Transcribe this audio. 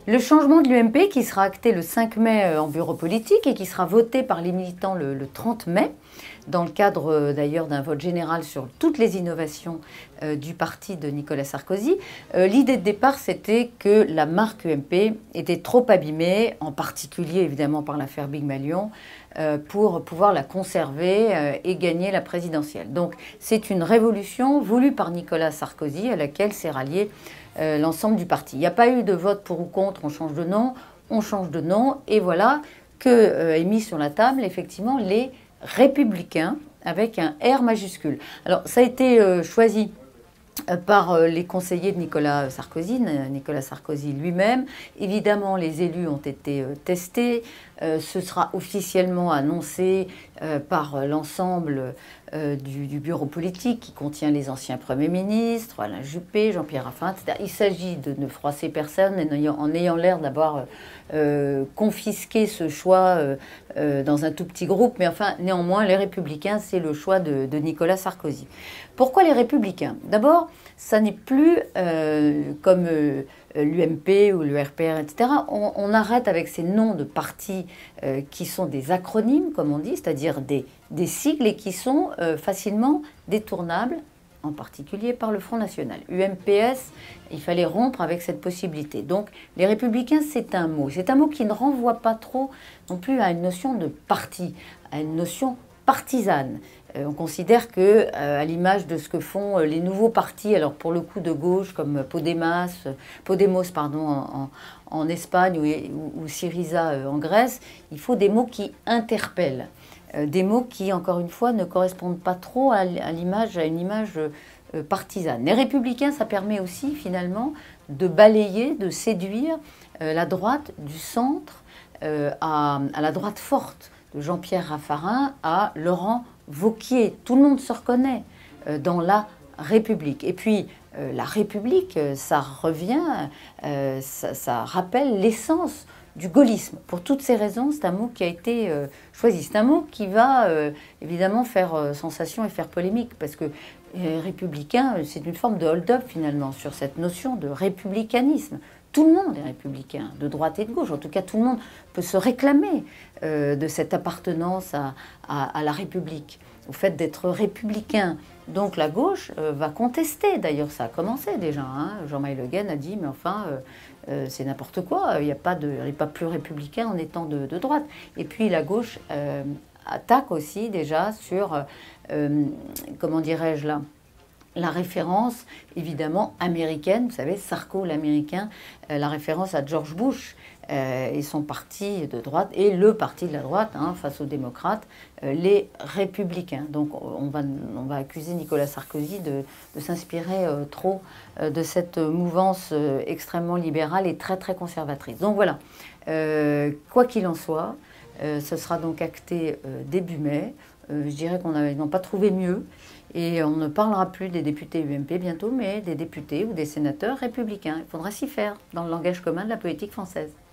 Le changement de l'UMP qui sera acté le 5 mai en bureau politique et qui sera voté par les militants le 30 mai, dans le cadre d'ailleurs d'un vote général sur toutes les innovations du parti de Nicolas Sarkozy. L'idée de départ, c'était que la marque UMP était trop abîmée, en particulier évidemment par l'affaire Big Malion, pour pouvoir la conserver et gagner la présidentielle. Donc c'est une révolution voulue par Nicolas Sarkozy à laquelle s'est rallié l'ensemble du parti. Il n'y a pas eu de vote pour ou contre, on change de nom, et voilà que est mis sur la table effectivement les Républicains avec un R majuscule. Alors ça a été choisi par les conseillers de Nicolas Sarkozy lui-même. Évidemment, les élus ont été testés. Ce sera officiellement annoncé par l'ensemble du bureau politique qui contient les anciens premiers ministres, Alain Juppé, Jean-Pierre Raffarin, etc. Il s'agit de ne froisser personne en ayant l'air d'avoir confisqué ce choix dans un tout petit groupe. Mais enfin, néanmoins, les Républicains, c'est le choix de Nicolas Sarkozy. Pourquoi les Républicains? D'abord, ça n'est plus comme l'UMP ou le RPR, etc. On arrête avec ces noms de partis qui sont des acronymes, comme on dit, c'est-à-dire des sigles et qui sont facilement détournables, en particulier par le Front National. UMPS, il fallait rompre avec cette possibilité. Donc les Républicains, c'est un mot. C'est un mot qui ne renvoie pas trop non plus à une notion de parti, à une notion partisane. On considère que, à l'image de ce que font les nouveaux partis, alors pour le coup de gauche, comme Podemos en Espagne ou Syriza en Grèce, il faut des mots qui interpellent, des mots qui, encore une fois, ne correspondent pas trop à une image partisane. Les Républicains, ça permet aussi, finalement, de balayer, de séduire la droite du centre à la droite forte, de Jean-Pierre Raffarin à Laurent Wauquiez. Tout le monde se reconnaît dans la République. Et puis, la République, ça revient, ça rappelle l'essence du gaullisme. Pour toutes ces raisons, c'est un mot qui a été choisi. C'est un mot qui va évidemment faire sensation et faire polémique, parce que les républicains, c'est une forme de hold-up finalement sur cette notion de républicanisme. Tout le monde est républicain, de droite et de gauche. En tout cas, tout le monde peut se réclamer de cette appartenance à la République, au fait d'être républicain. Donc la gauche va contester. D'ailleurs, ça a commencé déjà. Hein. Jean-Marie Le Guen a dit, mais enfin, c'est n'importe quoi. Il n'y a pas plus républicain en étant de droite. Et puis la gauche attaque aussi déjà sur, comment dirais-je là, la référence, évidemment, américaine, vous savez, Sarko, l'américain, la référence à George Bush et son parti de droite, et le parti de la droite, hein, face aux démocrates, les républicains. Donc on va accuser Nicolas Sarkozy de s'inspirer trop de cette mouvance extrêmement libérale et très très conservatrice. Donc voilà, quoi qu'il en soit, ce sera donc acté début mai. Je dirais qu'on n'ont pas trouvé mieux. Et on ne parlera plus des députés UMP bientôt, mais des députés ou des sénateurs républicains. Il faudra s'y faire dans le langage commun de la politique française.